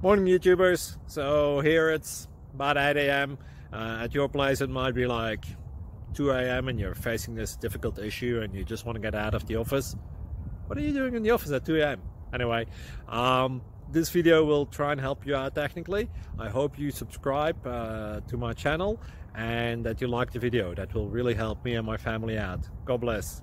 Morning YouTubers. So here it's about 8 a.m. At your place it might be like 2 a.m. and you're facing this difficult issue and you just want to get out of the office. What are you doing in the office at 2 a.m.? Anyway, this video will try and help you out technically. I hope you subscribe to my channel and that you like the video. That will really help me and my family out. God bless.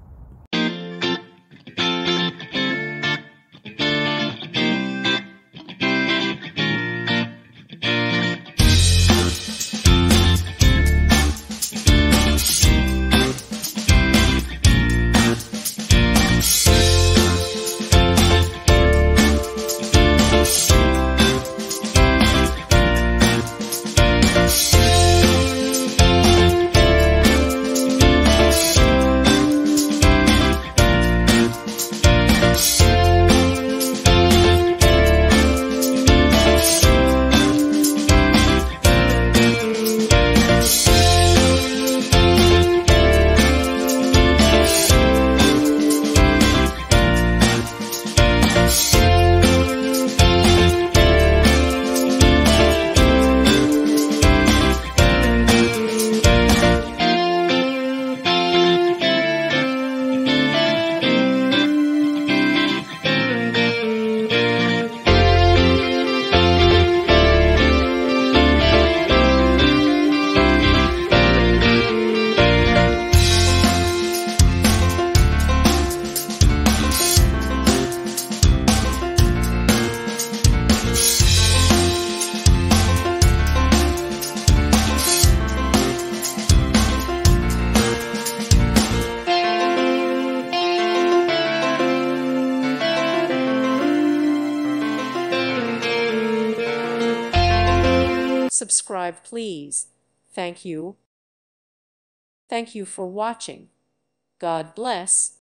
Subscribe, please. Thank you. Thank you for watching. God bless.